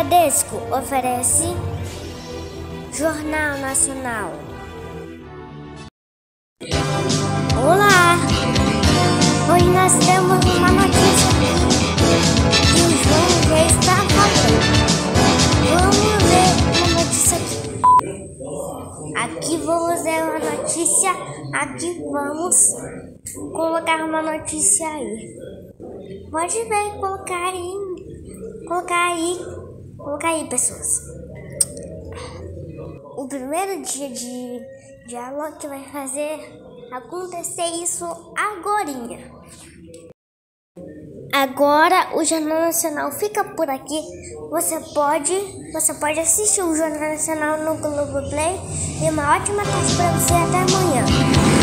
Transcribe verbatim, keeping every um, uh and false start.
Bradesco oferece Jornal Nacional. Olá! Hoje nós temos uma notícia que o João já está falando. Vamos ver uma notícia aqui. Aqui vamos ver uma notícia. Aqui vamos colocar uma notícia aí. Pode ver, colocar aí. Colocar aí. Colocar aí, pessoas. O primeiro dia de, de aula que vai fazer acontecer isso agorinha. Agora o Jornal Nacional fica por aqui. Você pode, você pode assistir o Jornal Nacional no Globoplay. E uma ótima tarde para você. Até amanhã.